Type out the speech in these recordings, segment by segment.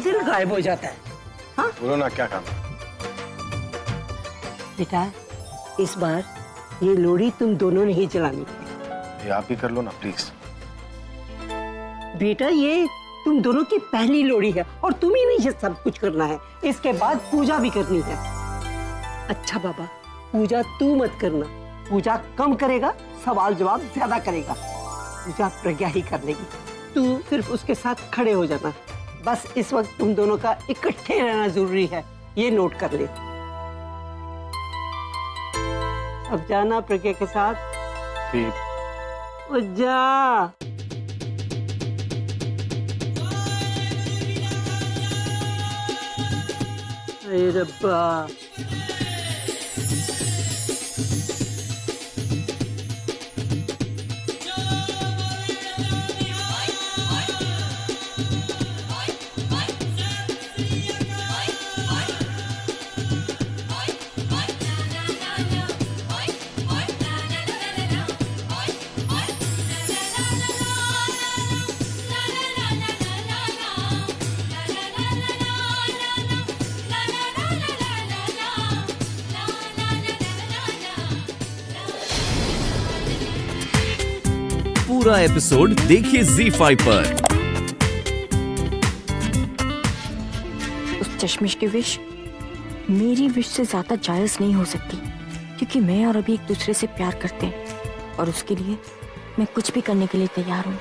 दिल गायब हो जाता है। हाँ बोलो ना, क्या काम है? बेटा, इस बार ये लोड़ी तुम दोनों ने ही जलानी है। ये आप ही कर लो ना प्लीज। बेटा, ये तुम दोनों की पहली लोड़ी है और तुम्ही ने ये सब कुछ करना है। इसके बाद पूजा भी करनी है। अच्छा बाबा, पूजा तू मत करना। पूजा कम करेगा, सवाल जवाब ज्यादा करेगा। पूजा प्रज्ञा ही कर लेगी। तू सिर्फ उसके साथ खड़े हो जाना। बस इस वक्त तुम दोनों का इकट्ठे रहना जरूरी है, ये नोट कर ले। अब जाना प्रज्ञा के साथ। ठीक। जा। अरे रब्बा, पूरा एपिसोड देखिए ZEE5 पर। उस चश्मिश की विश मेरी विश से ज्यादा जायज नहीं हो सकती, क्योंकि मैं और अभी एक दूसरे से प्यार करते हैं और उसके लिए मैं कुछ भी करने के लिए तैयार हूँ।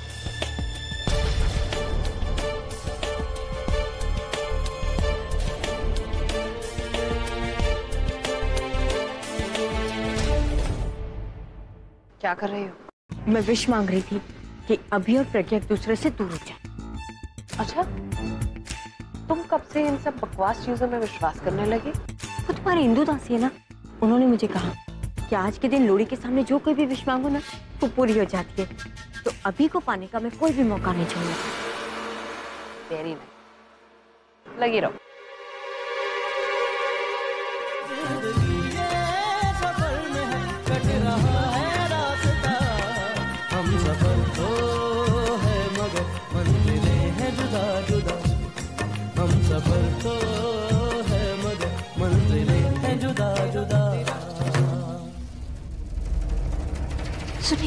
क्या कर रही हो? मैं विश मांग रही थी कि अभी और प्रज्ञा एक दूसरे से दूर हो जाए। अच्छा, तुम कब से इन सब बकवास चीजों में विश्वास करने लगी? वो तुम्हारे इंदु दासी है ना, उन्होंने मुझे कहा कि आज के दिन लोड़ी के सामने जो कोई भी विश मांगो ना, वो पूरी हो जाती है। तो अभी को पाने का मैं कोई भी मौका नहीं छोड़ूंगा। वेरी नाइस, लगी रहो। सुनिए,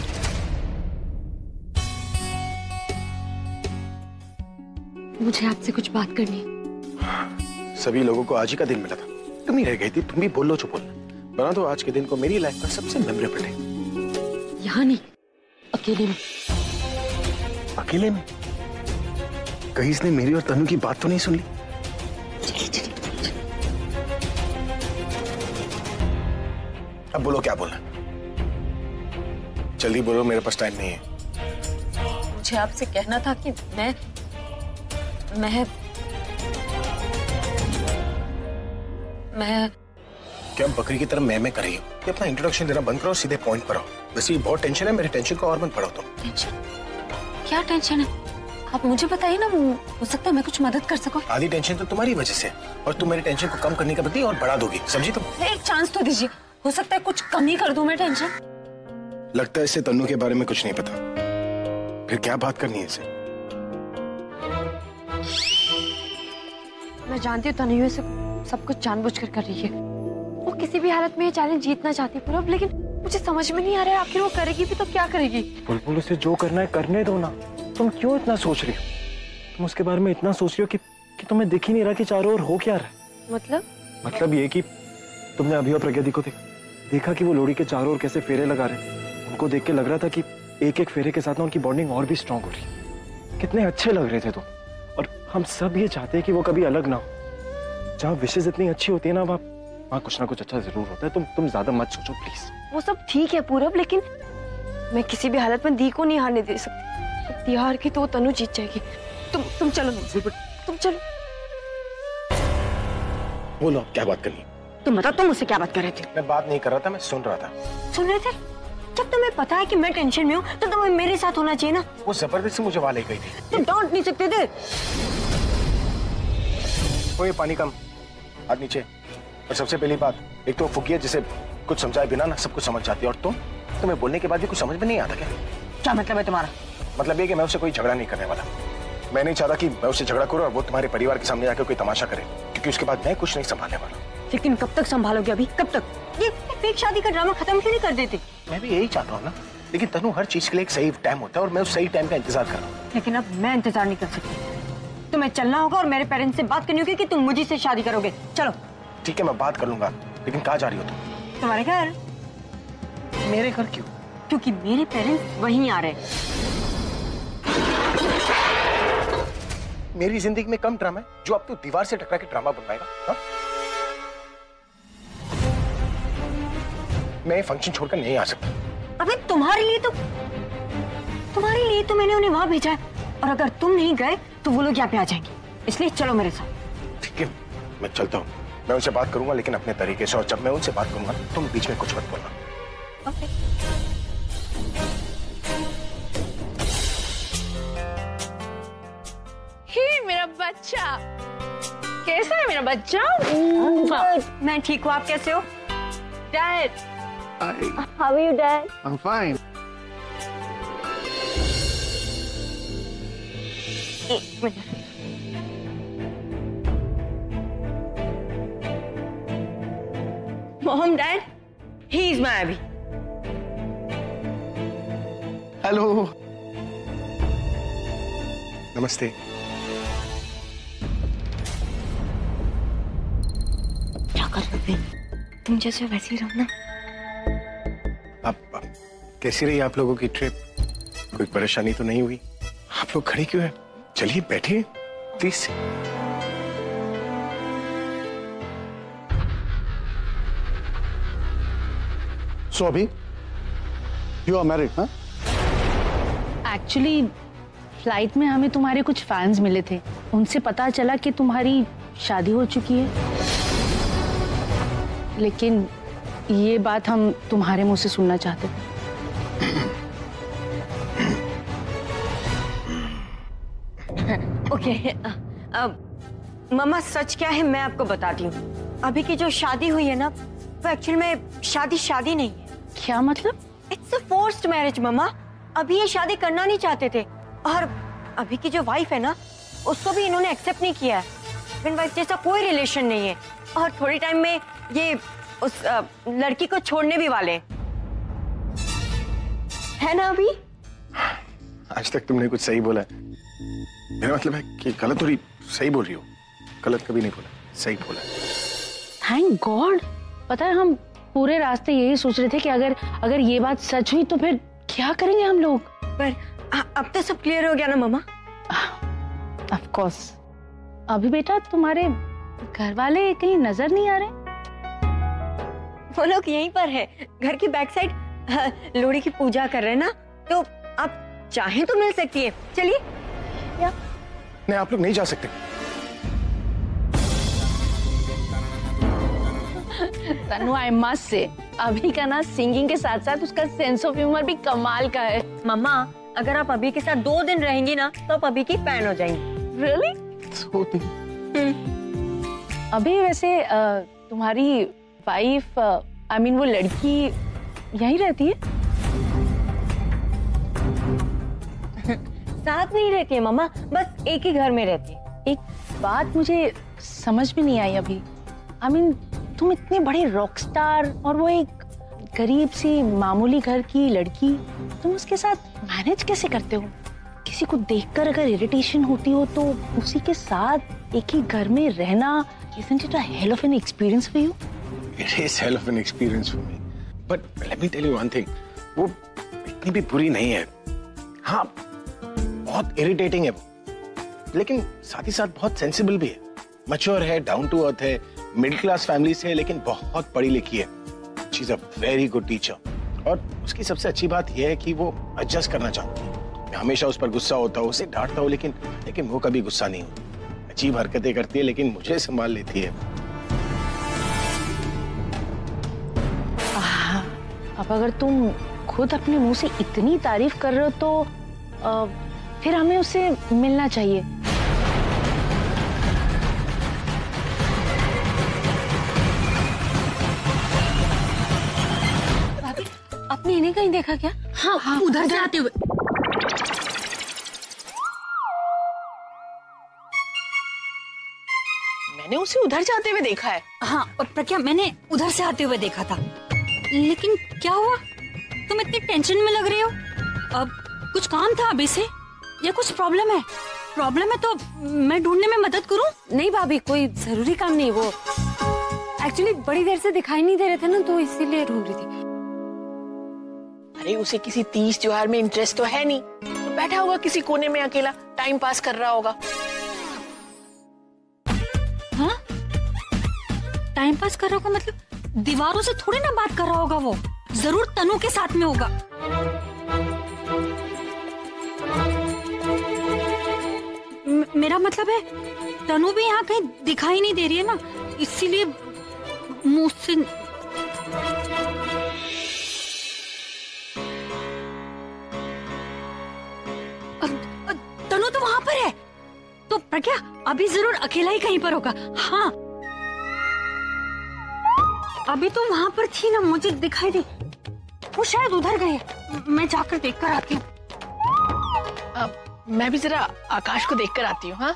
मुझे आपसे कुछ बात करनी है। सभी लोगों को आज ही का दिन मिला था, तुम ही रह गई थी। तुम भी बोल लो जो बोलना, बना तो आज के दिन को मेरी लाइफ का सबसे मेमोरेबल है। यहाँ नहीं, अकेले में। अकेले में? कहीं इसने मेरी और तनु की बात तो नहीं सुन ली? चलिए चलिए। अब बोलो, क्या बोलना? जल्दी बोलो, मेरे पास टाइम नहीं है। मुझे आपसे कहना था कि मैं क्या बकरी की तरह मैं कर रही हूँ? ये अपना इंट्रोडक्शन देना बंद करो, सीधे पॉइंट पर आओ। वैसे ही बहुत टेंशन है, मेरे टेंशन को और मत बढ़ाओ तुम। टेंशन? क्या टेंशन है? आप मुझे बताइए ना, हो सकता है मैं कुछ मदद कर सकूं। आधी टेंशन तो तुम्हारी वजह से, और तुम मेरी टेंशन को कम करने का बदले और बढ़ा दोगी, समझी तुम? एक चांस तो दीजिए, हो सकता है कुछ कम ही कर दूं मैं टेंशन। लगता है इससे तन्नू के बारे में कुछ नहीं पता। फिर क्या बात करनी है इसे? मैं जानती हूँ तनु ये सब कुछ जानबूझकर कर रही है। वो किसी भी हालत में ये चैलेंज जीतना चाहती है पूरब, लेकिन मुझे समझ में नहीं आ रहा है आखिर वो करेगी भी तो क्या करेगी। बुलबुल, उसे जो करना है करने दो ना। तुम क्यों इतना सोच रही हो? तुम उसके बारे में इतना सोच रही हो कि तुम्हें दिख ही नहीं रहा कि चारों ओर हो क्या रहा है। मतलब ये कि तुमने अभी और प्रज्ञा दी को देखा कि वो लोड़ी के चारों ओर कैसे फेरे लगा रहे। उनको देख के लग रहा था कि एक एक फेरे के साथ ना उनकी बॉन्डिंग और भी स्ट्रांग हो रही। कितने अच्छे लग रहे थे तुम। और हम सब ये चाहते हैं कि वो कभी अलग ना हो। जहाँ विशेष इतनी अच्छी होती है ना, वहाँ कुछ ना कुछ अच्छा जरूर होता है। तुम ज्यादा मत सोचो प्लीज। वो सब ठीक है पूरब, लेकिन मैं किसी भी हालत में दी को नहीं हारने दे सकती। दी हार की तो वो तनु जीत जाएगी। तुम चलो मुझसे, तुम चलो। बोलो, क्या बात करनी? तुम बताओ, तुम मुझसे क्या बात कर रहे थे? मैं बात नहीं कर रहा था, मैं सुन रहा था। सुन रहे थे? जब तुम्हें पता है कि मैं टेंशन में हूँ तो तुम्हें मेरे साथ होना चाहिए ना। वो जबरदस्ती मुझे वहां ले गई थी। तुम डांट नहीं सकते थे? ओए पानी कम, हाथ नीचे। और सबसे पहली बात, एक तो फुकिया जिसे कुछ समझाए बिना ना सब कुछ समझ जाती है, और तुम्हें बोलने के बाद भी कुछ समझ में नहीं आता क्या? क्या मतलब है तुम्हारा? मतलब ये कि मैं उससे कोई झगड़ा नहीं करने वाला। मैं नहीं चाहता कि मैं उससे झगड़ा करूं और वो तुम्हारे परिवार के सामने आकर कोई तमाशा करे, क्योंकि उसके बाद मैं कुछ नहीं संभालने वाला। लेकिन कब तक संभालोगे अभी, कब तक? ये फेक शादी का ड्रामा खत्म क्यों नहीं कर देते? मैं भी यही चाहता हूँ ना, लेकिन तनु हर चीज के लिए एक सही टाइम होता है और मैं उस सही टाइम का इंतजार कर रहा हूँ। लेकिन अब मैं इंतजार नहीं कर सकती। तुम्हें चलना होगा और मेरे पेरेंट्स से बात करनी होगी कि तुम मुझे से शादी करोगे। चलो। ठीक है, मैं बात कर लूंगा, लेकिन कहाँ जा रही हो तुम? तुम्हारे घर। मेरे घर क्यों? क्योंकि मेरे पेरेंट्स वहीं आ रहे हैं। मेरी जिंदगी में कम ड्रामा है जो अब तो दीवार से टकरा के ड्रामा बनवाएगा। हाँ? मैं फंक्शन छोड़कर नहीं आ सकता। अबे तुम्हारे लिए तो मैंने उन्हें वहां भेजा है, और अगर तुम नहीं गए तो वो लोग यहाँ पे आ जाएंगे, इसलिए चलो मेरे साथ। ठीक है, मैं चलता हूँ। मैं उनसे बात करूंगा, लेकिन अपने तरीके से, और जब मैं उनसे बात करूंगा तुम बीच में कुछ मत बोलना। ओके। ही मेरा बच्चा, कैसा है मेरा बच्चा? मैं ठीक हूँ, आप कैसे हो? Dad, how are you dad? I'm fine. एक minute. Mom, dad, he is my Abhi. Hello, नमस्ते। क्या कर रहे हो? तुम जैसे वैसे ही रहो ना। आप कैसी रही आप लोगों की ट्रिप? कोई परेशानी तो नहीं हुई? आप लोग खड़े क्यों हैं? चलिए बैठिए please. So Abhi you are married, huh? Actually flight में हमें तुम्हारे कुछ फैंस मिले थे, उनसे पता चला कि तुम्हारी शादी हो चुकी है, लेकिन ये बात हम तुम्हारे मुंह से सुनना चाहते थे। ओके, मम्मा सच क्या है मैं आपको बताती हूँ। अभी की जो शादी हुई है ना, वो एक्चुअली में शादी नहीं है। क्या मतलब? It's a forced marriage mamma. अभी ये शादी करना नहीं चाहते थे, और अभी की जो वाइफ है ना, उसको भी इन्होंने एक्सेप्ट नहीं किया है। हस्बैंड वाइफ जैसा कोई रिलेशन नहीं है, और थोड़ी टाइम में ये उस लड़की को छोड़ने भी वाले है ना। अभी आज तक तुमने कुछ सही बोला है। मेरा मतलब है कि गलत थोड़ी सही बोल रही हो। गलत कभी नहीं बोला, सही बोला। Thank God. पता है, हम पूरे रास्ते यही सोच रहे थे कि अगर ये बात सच हुई तो फिर क्या करेंगे हम लोग। पर अब तो सब क्लियर हो गया ना मम्मा? Of course. अभी बेटा तुम्हारे घर वाले कहीं नजर नहीं आ रहे? वो लोग यहीं पर है, घर की बैक साइड लोहड़ी की पूजा कर रहे हैं ना, तो आप चाहें तो मिल सकती है। चलिए। नहीं, आप लोग नहीं जा सकते। तनु, आई मस्ट से अभी का ना सिंगिंग के साथ साथ उसका सेंस ऑफ ह्यूमर भी कमाल का है। मम्मा, अगर आप अभी के साथ 2 दिन रहेंगी ना, तो आप अभी की फैन हो जाएंगी। रियली? अभी वैसे तुम्हारी वाइफ, आई मीन वो लड़की यहीं रहती है? साथ नहीं रहती है मम्मा, बस एक ही घर में रहती है। एक बात मुझे समझ में नहीं आई अभी। आई मीन तुम इतने बड़े रॉक स्टार और वो एक गरीब सी मामूली घर की लड़की, तुम उसके साथ मैनेज कैसे करते हो? किसी को देखकर अगर इरिटेशन होती हो तो उसी के साथ एक ही घर में रहना, isn't it a hell of an experience for you? It is hell of an experience for me. But let me tell you one thing. वो इतनी भी बुरी नहीं है। हाँ, बहुत इरिटेटिंग है वो, लेकिन साथ ही साथ बहुत सेंसिबल भी है। मैच्योर है, डाउन टू अर्थ है, मिडिल क्लास फैमिली से है, लेकिन बहुत पढ़ी लिखी है। She is a very good teacher. और उसकी सबसे अच्छी बात यह है कि वो एडजस्ट करना चाहती है। मैं हमेशा उस पर गुस्सा होता हूँ, उसे डांटता हूँ, लेकिन वो कभी गुस्सा नहीं होती। अजीब हरकतें करती है, लेकिन मुझे संभाल लेती है। अब अगर तुम खुद अपने मुंह से इतनी तारीफ कर रहे हो तो फिर हमें उससे मिलना चाहिए। आपने इन्हें कहीं देखा क्या? हाँ, उधर से आते हुए। मैंने उसे उधर जाते हुए देखा है। हाँ, और प्रज्ञा मैंने उधर से आते हुए देखा था। लेकिन क्या हुआ, तुम इतनी टेंशन में लग रही हो? अब कुछ काम था अभी से या कुछ प्रॉब्लम है? प्रॉब्लम है तो मैं ढूंढने में मदद करूं? नहीं भाभी, कोई जरूरी काम नहीं। वो एक्चुअली बड़ी देर से दिखाई नहीं दे रहे थे ना, तो इसीलिए ढूंढ रही थी। अरे उसे किसी तीज त्योहार में इंटरेस्ट तो है नहीं, तो बैठा होगा किसी कोने में अकेला टाइम पास कर रहा होगा। हाँ, टाइम पास कर रहा होगा मतलब दीवारों से थोड़ी ना बात कर रहा होगा। वो जरूर तनु के साथ में होगा। मेरा मतलब है तनु भी यहाँ कहीं दिखाई नहीं दे रही है ना, इसीलिए मुंह से। तनु तो वहां पर है, तो प्रज्ञा अभी जरूर अकेला ही कहीं पर होगा। हाँ, अभी तो वहां पर थी ना, मुझे दिखाई दी। वो शायद उधर गई है, मैं जाकर देख कर आती हूँ। मैं भी जरा आकाश को देखकर आती हूँ। हाँ,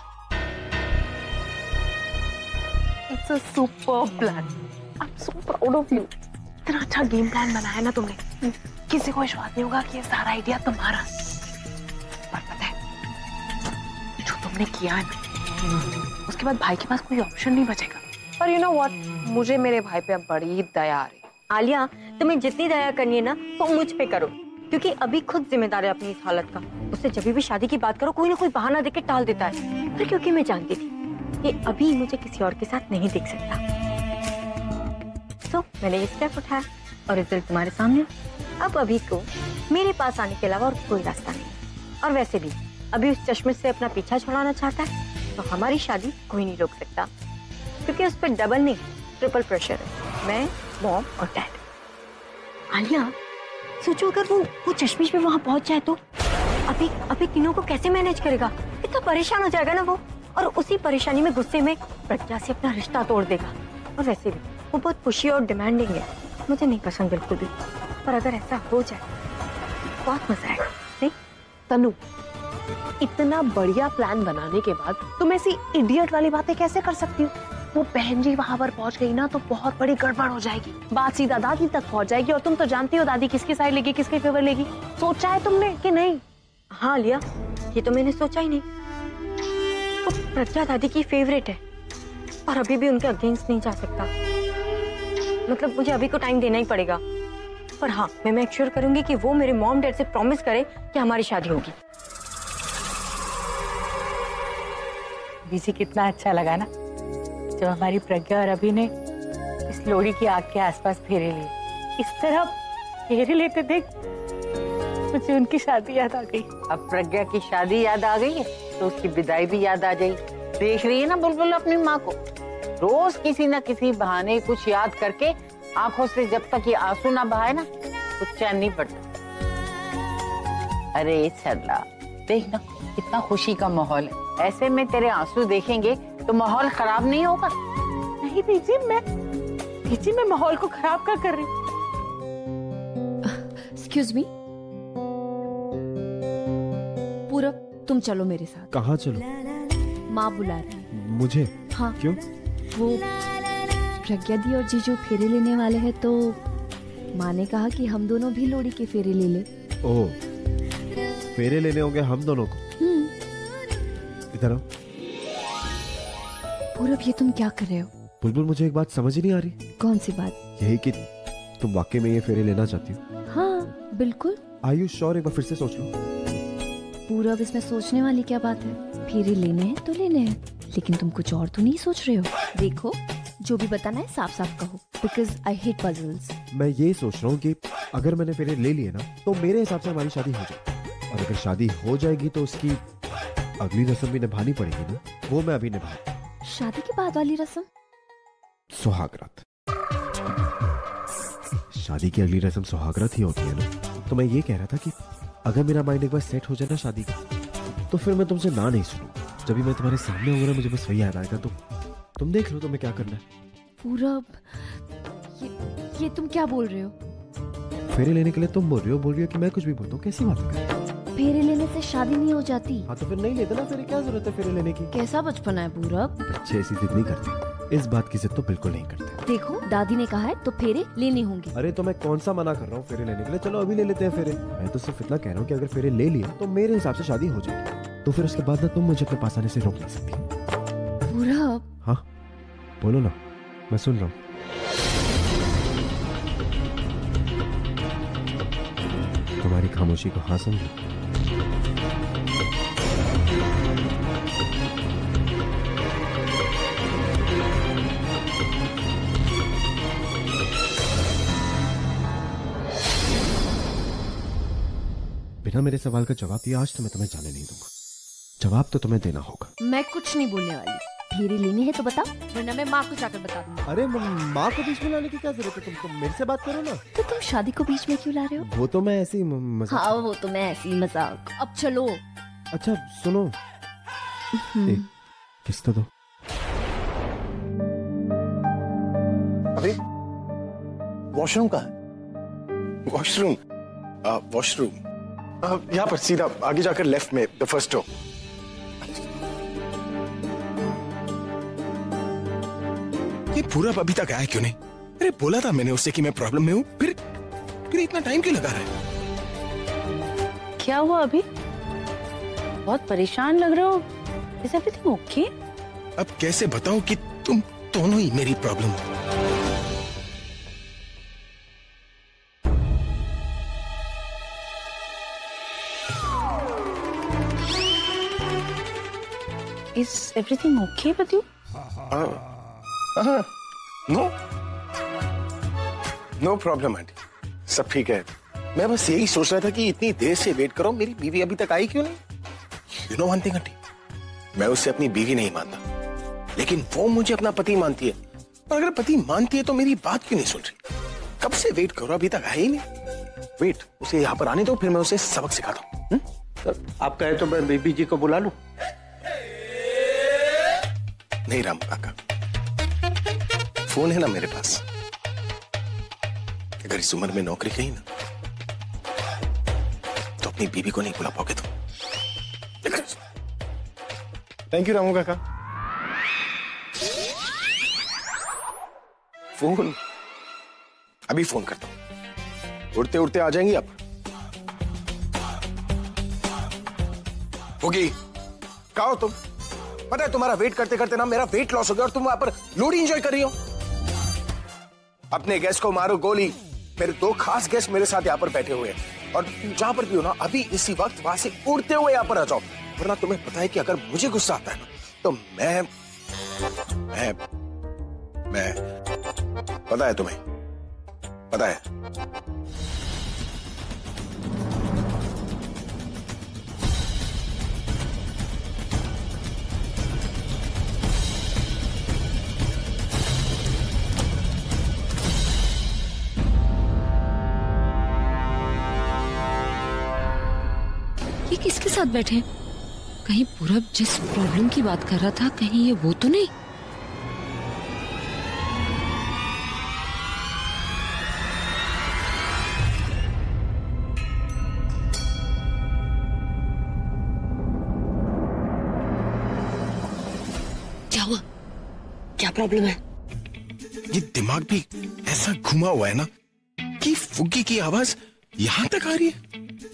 it's a super plan. I am so proud of you. इतना अच्छा गेम प्लान बनाया ना तुमने, किसी को विश्वास नहीं होगा कि ये सारा आइडिया तुम्हारा। पर पता है जो तुमने किया है ना, उसके बाद भाई के पास कोई ऑप्शन नहीं बचेगा। पर यू नो व्हाट, मुझे मेरे भाई पे अब बड़ी दया आ रही। आलिया, तुम्हें जितनी दया करनी है ना तो मुझ पे करो, क्योंकि अभी खुद जिम्मेदार है अपनी इस हालत का। उससे जब भी शादी की बात करो कोई ना कोई बहाना देके टाल देता है। पर क्योंकि मैं जानती थी कि अभी मुझे किसी और के साथ नहीं देख सकता, तो मैंने ये स्टेप उठाया और रिजल्ट तुम्हारे सामने। अब अभी को मेरे पास आने के अलावा और कोई रास्ता नहीं। और वैसे भी अभी उस चश्मे से अपना पीछा छुड़ाना चाहता है, तो हमारी शादी कोई नहीं रोक सकता, क्योंकि उस पर डबल नहीं ट्रिपल प्रेशर है, मैं, मॉम और डैड। आलिया, सोचो अगर वो चश्मिश में वहां पहुंच जाए तो अभी तीनों को कैसे मैनेज करेगा? कितना परेशान हो जाएगा ना वो, और उसी परेशानी में गुस्से में प्रज्ञा से अपना रिश्ता तोड़ देगा। और वैसे भी वो बहुत खुशी और डिमांडिंग है, मुझे नहीं पसंद बिल्कुल भी। पर अगर ऐसा हो जाए बहुत मजा आएगा। नहीं तनु, इतना बढ़िया प्लान बनाने के बाद तुम ऐसी इडियट वाली बातें कैसे कर सकती हो? वो बहन जी वहां पर पहुंच गई ना तो बहुत बड़ी गड़बड़ हो जाएगी। बात सीधा दादी तक पहुंच जाएगी, और तुम तो जानती हो दादी किसकी साइड लेगी, किसके फेवर लेगी। सोचा है तुमने कि नहीं? हाँ लिया, ये तो मैंने सोचा ही नहीं। तो प्रज्ञा दादी की फेवरेट है और अभी भी उनके अगेंस्ट नहीं जा सकता। मतलब मुझे अभी को टाइम देना ही पड़ेगा। पर हाँ, मैं मेक श्योर करूंगी कि वो मेरे मॉम डैड से प्रॉमिस करे कि हमारी शादी होगी। बीजी कितना अच्छा लगा ना जब हमारी प्रज्ञा और अभी ने इस लोड़ी की आग के आसपास फेरे लिए। इस तरह फेरे लेते देख मुझे उनकी शादी याद आ गई। अब प्रज्ञा की शादी याद आ गई है तो उसकी विदाई भी याद आ जाएगी। देख रही है ना बुलबुल अपनी माँ को, रोज किसी न किसी बहाने कुछ याद करके आंखों से जब तक ये आंसू ना बहाए ना कुछ चैन नहीं पड़ता। अरे सरला, देख ना कितना खुशी का माहौल है, ऐसे में तेरे आंसू देखेंगे तो माहौल खराब नहीं होगा। नहीं बीजी, मैं माहौल को खराब क्या कर रही हूँ? एक्सक्यूज मी, पूरब तुम चलो मेरे साथ। कहाँ चलो? माँ बुला रही। मुझे? हाँ। क्यों? वो प्रज्ञा दी और जीजू फेरे लेने वाले हैं, तो माँ ने कहा कि हम दोनों भी लोड़ी के फेरे ले ले। ओह, फेरे लेने होंगे हम दोनों को? इधर आओ। पूरब, ये तुम क्या कर रहे हो? बुलबुल, मुझे एक बात समझ ही नहीं आ रही। कौन सी बात? यही कि तुम वाकई में ये फेरे लेना चाहती हो? हाँ बिल्कुल। Are you sure? एक बार फिर से सोच लो। पूरब, इसमें सोचने वाली क्या बात है? फेरे लेने हैं तो लेने हैं, लेकिन तुम कुछ और तो नहीं सोच रहे हो? देखो, जो भी बताना है साफ साफ कहो, because I hate puzzles। मैं ये सोच रहा हूँ कि अगर मैंने फेरे ले लिए ना तो मेरे हिसाब से हमारी शादी हो जाए, और अगर शादी हो जाएगी तो उसकी अगली रस्म भी निभानी पड़ेगी ना, वो मैं अभी निभा। शादी के बाद वाली रस्म? सुहागरात। शादी की अगली रस्म सुहागरात ही होती है ना। तो मैं ये कह रहा था कि अगर मेरा माइंड एक बार सेट हो जाए ना शादी का, तो फिर मैं तुमसे ना नहीं सुनूं। जब भी मैं तुम्हारे सामने होऊंगा ना, मुझे बस वही याद आएगा। तो तुम देख लो तुम्हें क्या करना है। पूरब, ये तुम क्या बोल रहे हो? फेरे लेने के लिए तुम बोल रही हो कि मैं कुछ भी बोलता हूँ? कैसी बात है? फेरे लेने से शादी नहीं हो जाती। हाँ तो फिर नहीं लेते ना, फिर क्या जरूरत है फेरे लेने की? कैसा बचपना है पूरब। बच्चे ऐसी जिद नहीं करते, इस बात की जिद तो बिल्कुल नहीं करते। देखो दादी ने कहा है तो फेरे लेने होंगे। अरे तो मैं कौन सा मना कर रहा हूँ फेरे लेने के लिए? चलो अभी ले लेते हैं फेरे। मैं तो सिर्फ इतना कह रहा हूँ कि अगर फेरे ले लिए तो मेरे हिसाब से शादी हो जाएगी, तो फिर उसके बाद ना तुम मुझे अपने पास आने से रोक नहीं सकती। पूरब। हाँ बोलो ना, मैं सुन रहा हूँ। तुम्हारी खामोशी को हाँ समझो। बिना मेरे सवाल का जवाब दिया आज तो मैं तुम्हें जाने नहीं दूंगा। जवाब तो तुम्हें देना होगा। मैं कुछ नहीं बोलने वाली। फेरे लेने हैं तो बता, वरना मैं माँ को जाकर बता दूंगी। अरे माँ को बीच में लाने की क्या जरूरत है? तुम मेरे से बात करो ना। तो तुम शादी को बीच में क्यों ला रहे हो? वो तो मैं ऐसे ही मजाक। हाँ वो तो मैं ऐसे ही मजाक। अब चलो। अच्छा सुनो, एक किस तो दो। अभी वॉशरूम कहाँ है? वॉशरूम वॉशरूम यहाँ पर सीधा आगे जाकर लेफ्ट में, द फर्स्ट डोर। ये पूरा अभी तक आया क्यों नहीं? अरे बोला था मैंने उससे कि मैं प्रॉब्लम में हूँ, फिर इतना टाइम क्यों लगा रहा है? क्या हुआ अभी? बहुत परेशान लग रहे हो। Is everything okay? अब कैसे बताऊं कि तुम दोनों ही मेरी प्रॉब्लम हो? Is everything okay with you? No problem aunty, सब ठीक है। मैं बस यही सोच रहा था कि इतनी देर से वेट करो, मेरी बीवी अभी तक आई क्यों नहीं? You know one thing aunty, मैं उससे अपनी बीवी नहीं मानता, लेकिन वो मुझे अपना पति मानती है। और अगर पति मानती है तो मेरी बात क्यों नहीं सुन रही? कब से वेट करो, अभी तक आई ही नहीं। वेट, उसे यहाँ पर आने दो, फिर मैं उसे सबक सिखाता हूँ। आप कहे तो मैं बीबी जी को बुला लूं? नहीं राम काका, फोन है ना मेरे पास। अगर इस उम्र में नौकरी कही ना तो अपनी बीबी को नहीं बुला पाओगे तुम। थैंक यू रामू काका। फोन अभी फोन करता हूं, उड़ते उड़ते आ जाएंगी आप। होगी कहा हो तुम? पता है तुम्हारा वेट करते करते ना मेरा वेट लॉस हो गया और तुम वहां पर लोहड़ी एंजॉय कर रही हो। अपने गेस्ट को मारो गोली। मेरे दो खास गेस्ट मेरे साथ यहाँ पर बैठे हुए हैं और जहां पर भी हो ना अभी इसी वक्त वहां से उड़ते हुए यहाँ पर आ जाओ, वरना तुम्हें पता है कि अगर मुझे गुस्सा आता है ना तो मैं पता है तुम्हें, पता है। ये किसके साथ बैठे हैं? कहीं पूरब जिस प्रॉब्लम की बात कर रहा था, कहीं ये वो तो नहीं? क्या हुआ? क्या प्रॉब्लम है? ये दिमाग भी ऐसा घुमा हुआ है ना कि फुग्गी की आवाज यहां तक आ रही है।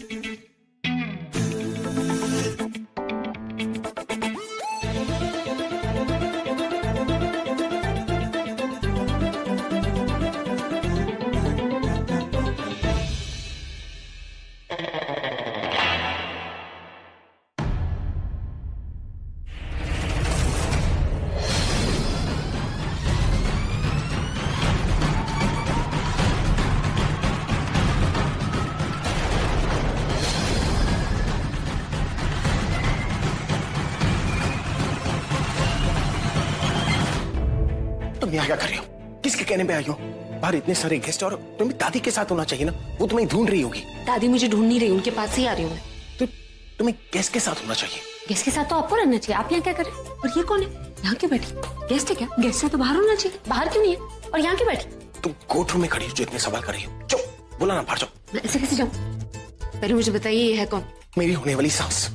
तुम यहाँ क्या कर रही हो? किसके कहने पे आई हो? बाहर इतने सारे गेस्ट और तुम्हें दादी के साथ होना चाहिए ना, वो तुम्हें ढूंढ रही होगी। दादी मुझे ढूंढ नहीं रही, उनके पास ही आ रही हूँ। तो तुम्हें गेस्ट के साथ होना चाहिए। गेस्ट के साथ तो आपको रहना चाहिए, आप यहाँ क्या कर रहे हैं? और ये कौन है? यहाँ क्यों बैठी? गेस्ट है क्या? गेस्ट है तो बाहर होना चाहिए, बाहर क्यों नहीं है? और यहाँ क्यों बैठी? तुम कोर्ट रूम में खड़ी हो जो इतने सवाल कर रही हो। चुप, बोला ना, बाहर जाओ। मैं ऐसे कैसे जाऊँ? पहले मुझे बताइए ये है कौन? मेरी होने वाली सास।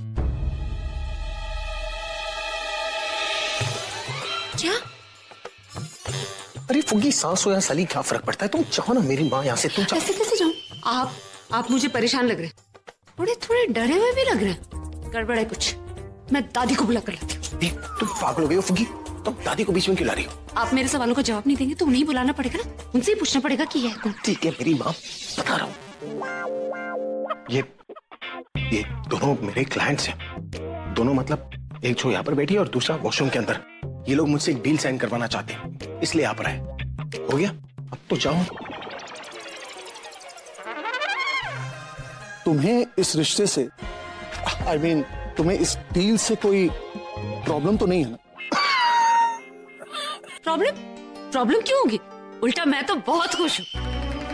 क्या? अरे फुग्गी, सास हो या साली क्या फर्क पड़ता है? तुम चाहो ना मेरी माँ यहाँ से, तुम चाहो। ऐसे कैसे जाऊं? आप मुझे परेशान लग रहे हैं, थोड़े थोड़े डरे हुए भी लग रहे हैं। गड़बड़ है कुछ, मैं दादी को बुला कर लाती हूँ। तुम पागल हो गई हो फुग्गी, तुम दादी को बीच में क्यों ला रही हो? आप मेरे सवालों का जवाब नहीं देंगे तो उन्हें बुलाना पड़ेगा ना, उनसे ही पूछना पड़ेगा कि यह कौन। ठीक है मेरी माँ, बता रहा हूँ। ये दोनों मेरे क्लाइंट्स हैं। दोनों मतलब एक जो यहाँ पर बैठी है और दूसरा वॉशरूम के अंदर। ये लोग मुझसे एक डील साइन करवाना चाहते हैं, इसलिए आप रहे। हो गया, अब तो जाओ। तुम्हें इस रिश्ते से I mean, तुम्हें इस डील से कोई प्रॉब्लम तो नहीं है ना? प्रॉब्लम क्यों होगी? उल्टा मैं तो बहुत खुश हूँ।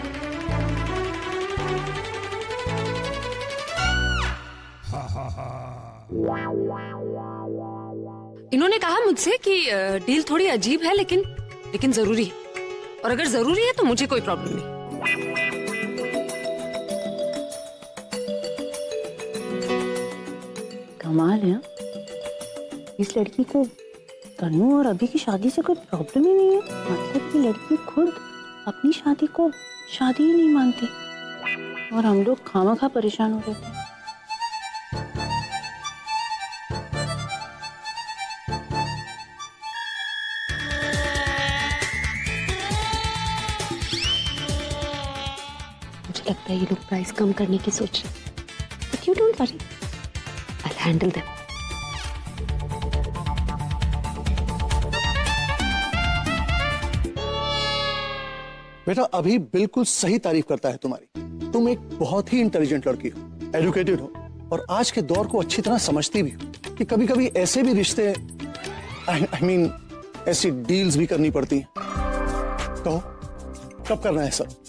इन्होंने कहा मुझसे कि डील थोड़ी अजीब है लेकिन जरूरी है, और अगर जरूरी है तो मुझे कोई प्रॉब्लम नहीं। कमाल है, इस लड़की को तनु और अभी की शादी से कोई प्रॉब्लम ही नहीं है। मतलब कि लड़की खुद अपनी शादी को शादी ही नहीं मानती और हम लोग खामखा परेशान हो रहे थे। मुझे लगता है ये लोग प्राइस कम करने की सोच रहे हैं, but you don't worry, I will handle them. बेटा अभी बिल्कुल सही तारीफ करता है तुम्हारी। तुम एक बहुत ही इंटेलिजेंट लड़की हो, एजुकेटेड हो और आज के दौर को अच्छी तरह समझती भी हो कि कभी कभी ऐसे भी रिश्ते I mean, ऐसी डील्स भी करनी पड़ती हैं। कहो कब करना है सब?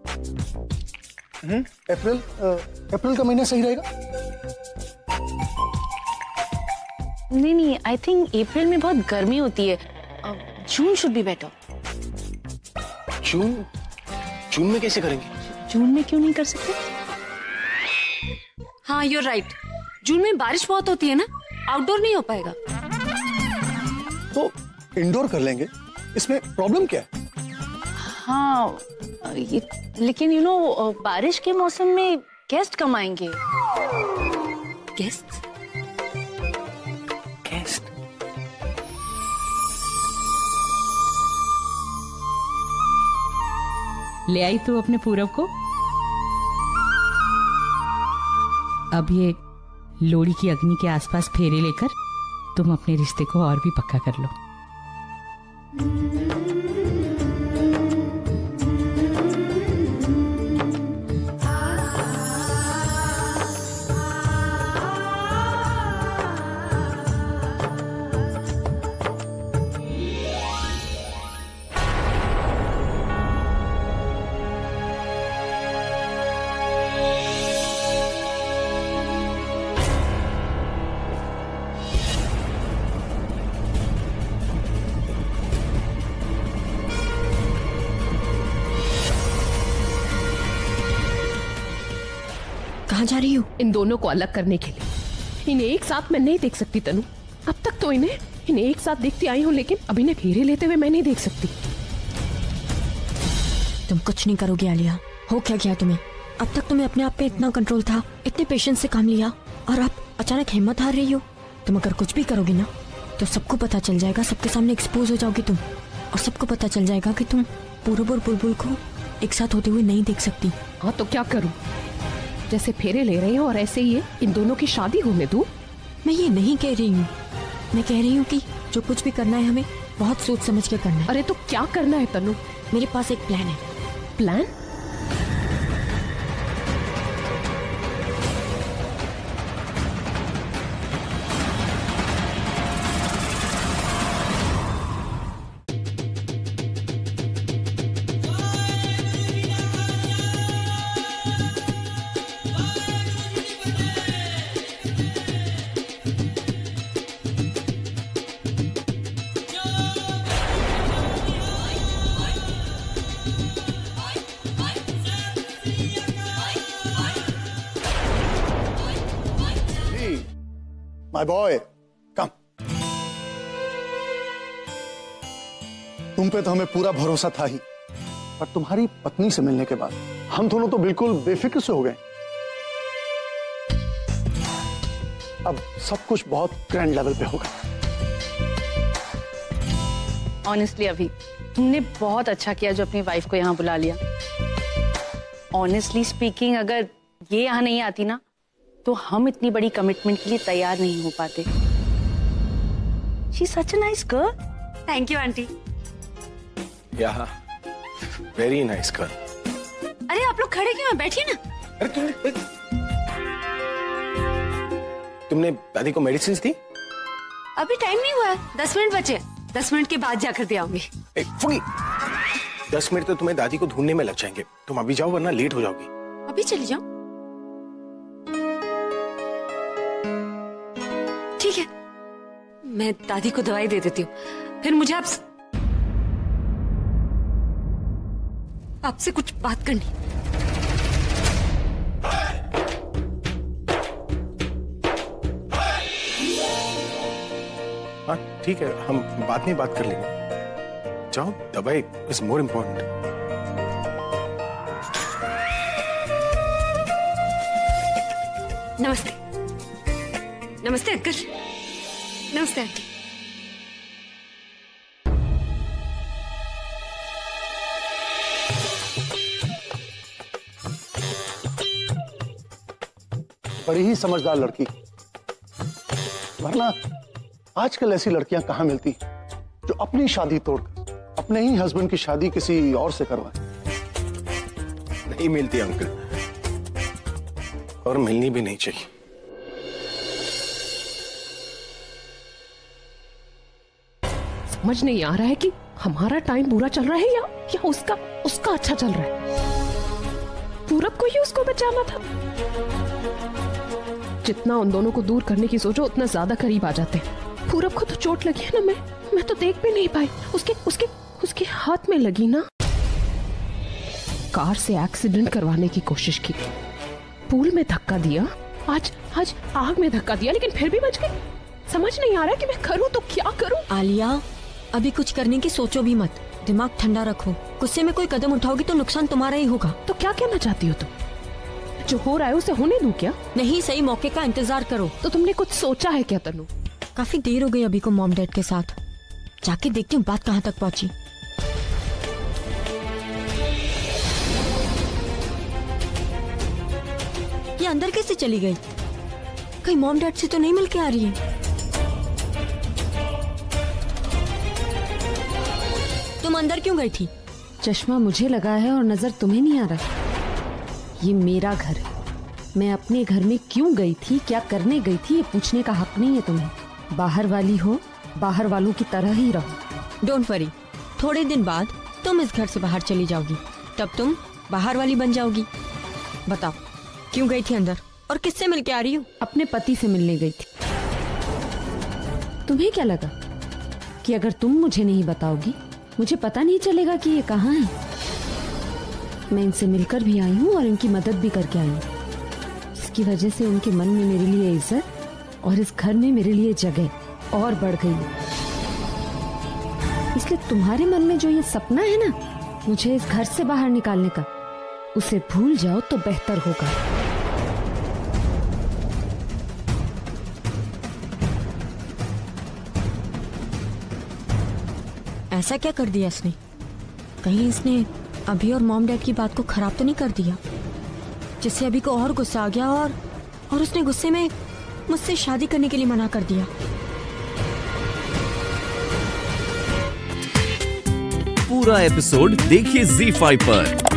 अप्रैल का महीना सही रहेगा? नहीं, आई थिंक अप्रैल में बहुत गर्मी होती है। June should be better. जून में कैसे करेंगे? जून में क्यों नहीं कर सकते? हाँ यूर राइट, जून में बारिश बहुत होती है ना, आउटडोर नहीं हो पाएगा। तो इंडोर कर लेंगे, इसमें प्रॉब्लम क्या है? हाँ लेकिन यू नो बारिश के मौसम में गेस्ट कम आएंगे। गेस्ट? ले आई तू अपने पूरब को? अब ये लोड़ी की अग्नि के आसपास फेरे लेकर तुम अपने रिश्ते को और भी पक्का कर लो। कहाँ जा रही हो? इन दोनों को अलग करने के लिए। इन्हें एक साथ मैं नहीं देख सकती तनु। अब तक तो इन्हें एक साथ देखती आई हूँ, लेकिन अब इन्हें फेरे लेते हुए मैं नहीं देख सकती। तुम कुछ नहीं करोगे आलिया। हो क्या गया तुम्हें? अब तक तुम्हें अपने आप पे इतना कंट्रोल था, इतने पेशेंस से काम लिया, और अब अचानक हिम्मत हार रही हो। तुम अगर कुछ भी करोगी ना तो सबको पता चल जाएगा, सबके सामने एक्सपोज हो जाओगी तुम, और सबको पता चल जाएगा कि तुम पूरब और बुलबुल को एक साथ होते हुए नहीं देख सकती। हाँ तो क्या करूँ? जैसे फेरे ले रहे हो और ऐसे ही इन दोनों की शादी होने दूं? मैं ये नहीं कह रही हूँ, मैं कह रही हूँ कि जो कुछ भी करना है हमें बहुत सोच समझ के करना है। अरे तो क्या करना है तनु? मेरे पास एक प्लान है। प्लान? My boy come. तुम पे तो हमें पूरा भरोसा था ही, पर तुम्हारी पत्नी से मिलने के बाद हम दोनों तो बिल्कुल बेफिक्र से हो गए। अब सब कुछ बहुत ग्रैंड लेवल पे होगा। ऑनेस्टली अभी तुमने बहुत अच्छा किया जो अपनी वाइफ को यहाँ बुला लिया। ऑनेस्टली स्पीकिंग, अगर ये यहाँ नहीं आती ना तो हम इतनी बड़ी कमिटमेंट के लिए तैयार नहीं हो पाते। She is such a nice girl. Thank you aunty. या वेरी नाइस गर्ल। अरे आप लोग खड़े क्यों हैं? बैठिए ना। अरे तुमने दादी को मेडिसिन दी? अभी टाइम नहीं हुआ है, 10 मिनट बचे। 10 मिनट के बाद जाकर दे आऊंगी। 10 मिनट तो तुम्हें दादी को ढूंढने में लग जाएंगे। तुम अभी जाओ वरना लेट हो जाओगी। अभी चली जाओ। ठीक है, मैं दादी को दवाई दे देती हूँ, फिर मुझे आपसे कुछ बात करनी। हाँ ठीक है, हम बाद में बात कर लेंगे। जाओ, दवाई इज मोर इम्पोर्टेंट। नमस्ते। नमस्ते अंकल। नमस्ते आंटी। बड़ी ही समझदार लड़की, वरना आजकल ऐसी लड़कियां कहां मिलती जो अपनी शादी तोड़कर अपने ही हस्बैंड की शादी किसी और से करवाए। नहीं मिलती अंकल, और मिलनी भी नहीं चाहिए। समझ नहीं आ रहा है कि हमारा टाइम बुरा चल रहा है या उसका अच्छा चल रहा है। पूरब को ही उसको बचाना था। जितना उन दोनों को दूर करने की सोचो उतना ज्यादा करीब आ जाते हैं। पूरब को तो चोट लगी है ना, मैं तो देख भी नहीं पाई। उसके हाथ में लगी ना। कार से एक्सीडेंट करवाने की कोशिश की, पूल में धक्का दिया, आज आग में धक्का दिया, लेकिन फिर भी बच गई। समझ नहीं आ रहा कि मैं करूं तो क्या करूं। आलिया, अभी कुछ करने की सोचो भी मत, दिमाग ठंडा रखो। गुस्से में कोई कदम उठाओगी तो नुकसान तुम्हारा ही होगा। तो क्या कहना चाहती हो तुम? जो हो रहा है उसे होने दूं क्या? नहीं, सही मौके का इंतजार करो। तो तुमने कुछ सोचा है क्या तनु? काफी देर हो गई अभी को मॉम डैड के साथ। जाके देखती हूँ बात कहाँ तक पहुंची। ये अंदर कैसे चली गई? कहीं मॉम डैड से तो नहीं मिल के आ रही है? तुम अंदर क्यों गई थी? चश्मा मुझे लगा है और नजर तुम्हें नहीं आ रहा। ये मेरा घर है, मैं अपने घर में क्यों गई थी, क्या करने गई थी, ये पूछने का हक नहीं है तुम्हें। बाहर वाली हो, बाहर वालों की तरह ही रहो। डोंट वरी, थोड़े दिन बाद तुम इस घर से बाहर चली जाओगी, तब तुम बाहर वाली बन जाओगी। बताओ क्यों गई थी अंदर और किससे मिलके आ रही हो? अपने पति से मिलने गई थी। तुम्हें क्या लगा कि अगर तुम मुझे नहीं बताओगी मुझे पता नहीं चलेगा कि ये कहाँ है? मैं इनसे मिलकर भी आई हूँ और इनकी मदद भी करके आई हूँ, जिसकी वजह से उनके मन में मेरे लिए इज्जत और इस घर में मेरे लिए जगह और बढ़ गई है। इसलिए तुम्हारे मन में जो ये सपना है ना मुझे इस घर से बाहर निकालने का, उसे भूल जाओ तो बेहतर होगा। ऐसा क्या कर दिया इसने? कहीं इसने अभी और मॉम डैड की बात को खराब तो नहीं कर दिया, जिससे अभी को और गुस्सा आ गया और उसने गुस्से में मुझसे शादी करने के लिए मना कर दिया। पूरा एपिसोड देखिए ZEE5 पर।